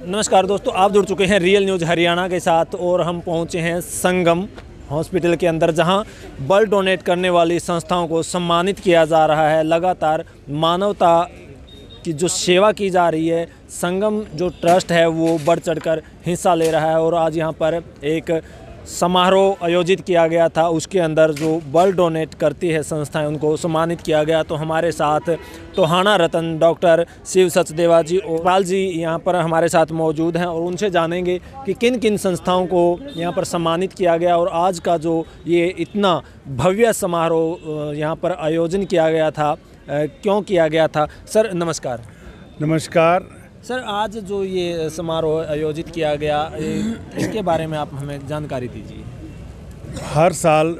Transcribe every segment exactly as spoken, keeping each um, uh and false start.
नमस्कार दोस्तों, आप जुड़ चुके हैं रियल न्यूज़ हरियाणा के साथ और हम पहुंचे हैं संगम हॉस्पिटल के अंदर, जहां ब्लड डोनेट करने वाली संस्थाओं को सम्मानित किया जा रहा है। लगातार मानवता की जो सेवा की जा रही है, संगम जो ट्रस्ट है वो बढ़ चढ़कर हिस्सा ले रहा है और आज यहां पर एक समारोह आयोजित किया गया था। उसके अंदर जो ब्लड डोनेट करती है संस्थाएं, उनको सम्मानित किया गया। तो हमारे साथ टोहाना रत्न डॉक्टर शिव सचदेवा जी और पाल जी यहाँ पर हमारे साथ मौजूद हैं और उनसे जानेंगे कि किन किन संस्थाओं को यहाँ पर सम्मानित किया गया और आज का जो ये इतना भव्य समारोह यहाँ पर आयोजन किया गया था, क्यों किया गया था। सर नमस्कार। नमस्कार सर, आज जो ये समारोह आयोजित किया गया, इसके बारे में आप हमें जानकारी दीजिए। हर साल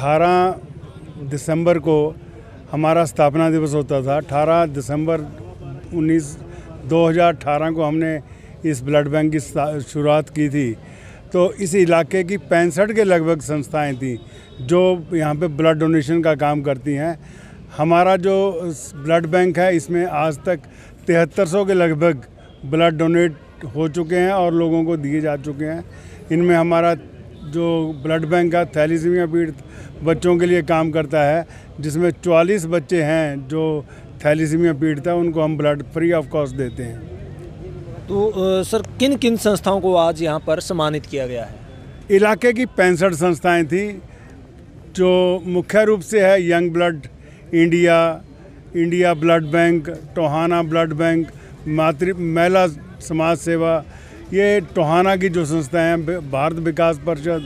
अठारह दिसंबर को हमारा स्थापना दिवस होता था। अठारह दिसंबर उन्नीस दो हज़ार अठारह को हमने इस ब्लड बैंक की शुरुआत की थी। तो इस इलाके की पैंसठ के लगभग संस्थाएं थीं जो यहाँ पे ब्लड डोनेशन का काम करती हैं। हमारा जो ब्लड बैंक है, इसमें आज तक तिहत्तर सौ के लगभग ब्लड डोनेट हो चुके हैं और लोगों को दिए जा चुके हैं। इनमें हमारा जो ब्लड बैंक है थैलीसीमिया पीड़ित बच्चों के लिए काम करता है, जिसमें चवालीस बच्चे हैं जो थैलीसीमिया पीड़ित है, उनको हम ब्लड फ्री ऑफ कॉस्ट देते हैं। तो आ, सर किन किन संस्थाओं को आज यहाँ पर सम्मानित किया गया है? इलाके की पैंसठ संस्थाएं थी, जो मुख्य रूप से है young blood India, India blood bank, Tohana blood bank, मातृ महिला समाज सेवा। ये टोहाना की जो संस्थाएं हैं, भारत विकास परिषद,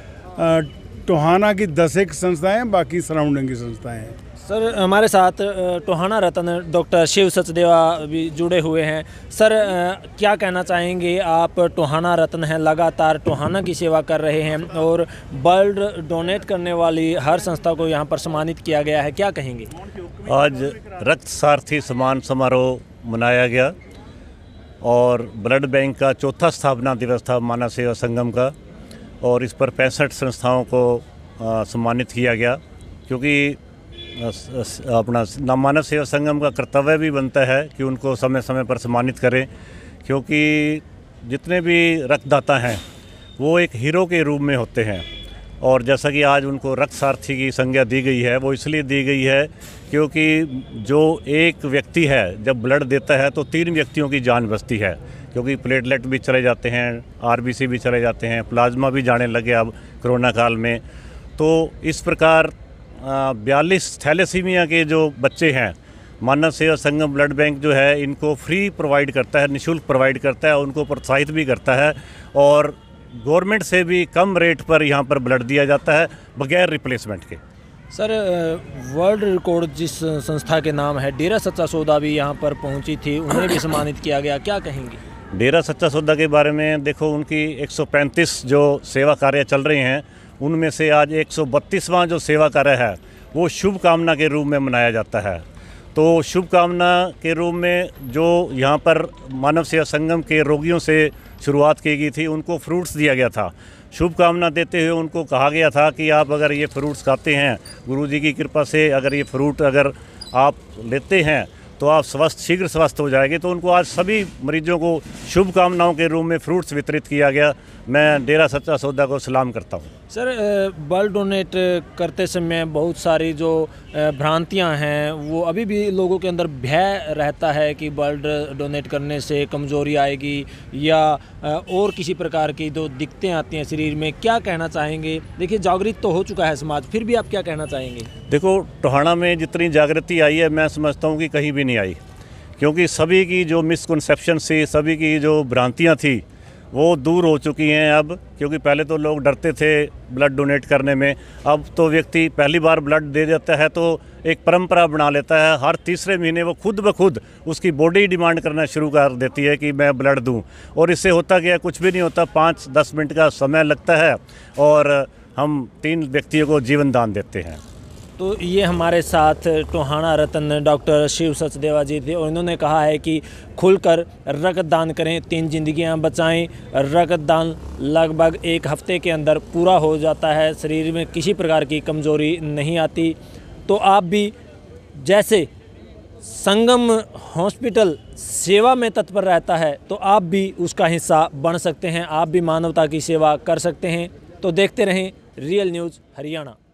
टोहाना की दस एक संस्थाएं हैं, बाकी सराउंडिंग की संस्थाएं हैं। सर हमारे साथ टोहाना रत्न डॉक्टर शिव सचदेवा भी जुड़े हुए हैं। सर क्या कहना चाहेंगे आप? टोहाना रत्न हैं, लगातार टोहाना की सेवा कर रहे हैं और ब्लड डोनेट करने वाली हर संस्था को यहाँ पर सम्मानित किया गया है, क्या कहेंगे? आज रक्त सारथी सम्मान समारोह मनाया गया और ब्लड बैंक का चौथा स्थापना दिवस था मानव सेवा संगम का, और इस पर पैंसठ संस्थाओं को सम्मानित किया गया, क्योंकि अपना मानव सेवा संगम का कर्तव्य भी बनता है कि उनको समय समय पर सम्मानित करें, क्योंकि जितने भी रक्तदाता हैं वो एक हीरो के रूप में होते हैं। और जैसा कि आज उनको रक्त सारथी की संज्ञा दी गई है, वो इसलिए दी गई है क्योंकि जो एक व्यक्ति है जब ब्लड देता है तो तीन व्यक्तियों की जान बचती है, क्योंकि प्लेटलेट भी चले जाते हैं, आरबीसी भी चले जाते हैं, प्लाज्मा भी जाने लगे अब कोरोना काल में। तो इस प्रकार बयालीस थैलेसीमिया के जो बच्चे हैं, मानव सेवा संगम ब्लड बैंक जो है इनको फ्री प्रोवाइड करता है, निःशुल्क प्रोवाइड करता है, उनको प्रोत्साहित भी करता है और गवर्नमेंट से भी कम रेट पर यहाँ पर ब्लड दिया जाता है बगैर रिप्लेसमेंट के। सर वर्ल्ड रिकॉर्ड जिस संस्था के नाम है, डेरा सच्चा सौदा भी यहाँ पर पहुँची थी, उन्हें भी सम्मानित किया गया, क्या कहेंगे? डेरा सच्चा सौदा के बारे में देखो, उनकी एक सौ पैंतीस जो सेवा कार्य चल रहे हैं, उनमें से आज एक सौ बत्तीसवां जो सेवा कार्य है वो शुभ कामना के रूप में मनाया जाता है। तो शुभ कामना के रूप में जो यहाँ पर मानव सेवा संगम के रोगियों से शुरुआत की गई थी, उनको फ्रूट्स दिया गया था। शुभ कामना देते हुए उनको कहा गया था कि आप अगर ये फ्रूट्स खाते हैं, गुरुजी की कृपा से अगर ये फ्रूट अगर आप लेते हैं तो आप स्वस्थ शीघ्र स्वस्थ हो जाएंगे। तो उनको आज सभी मरीजों को शुभ कामनाओं के रूप में फ्रूट्स वितरित किया गया। मैं डेरा सच्चा सौदा को सलाम करता हूँ। सर ब्लड डोनेट करते समय बहुत सारी जो भ्रांतियां हैं, वो अभी भी लोगों के अंदर भय रहता है कि ब्लड डोनेट करने से कमज़ोरी आएगी या और किसी प्रकार की जो दिक्कतें आती हैं शरीर में, क्या कहना चाहेंगे? देखिए जागृत तो हो चुका है समाज, फिर भी आप क्या कहना चाहेंगे? देखो, टोहाना में जितनी जागृति आई है, मैं समझता हूँ कि कहीं भी नहीं आई, क्योंकि सभी की जो मिसकंसेप्शन थी, सभी की जो भ्रांतियाँ थी वो दूर हो चुकी हैं अब। क्योंकि पहले तो लोग डरते थे ब्लड डोनेट करने में, अब तो व्यक्ति पहली बार ब्लड दे देता है तो एक परंपरा बना लेता है। हर तीसरे महीने वो खुद ब खुद उसकी बॉडी डिमांड करना शुरू कर देती है कि मैं ब्लड दूं, और इससे होता क्या, कुछ भी नहीं होता, पाँच दस मिनट का समय लगता है और हम तीन व्यक्तियों को जीवन दान देते हैं। तो ये हमारे साथ टोहाना रत्न डॉक्टर शिव सचदेवा जी थे और इन्होंने कहा है कि खुलकर रक्तदान करें, तीन जिंदगियां बचाएं। रक्तदान लगभग एक हफ्ते के अंदर पूरा हो जाता है, शरीर में किसी प्रकार की कमज़ोरी नहीं आती। तो आप भी जैसे संगम हॉस्पिटल सेवा में तत्पर रहता है तो आप भी उसका हिस्सा बन सकते हैं, आप भी मानवता की सेवा कर सकते हैं। तो देखते रहें रियल न्यूज़ हरियाणा।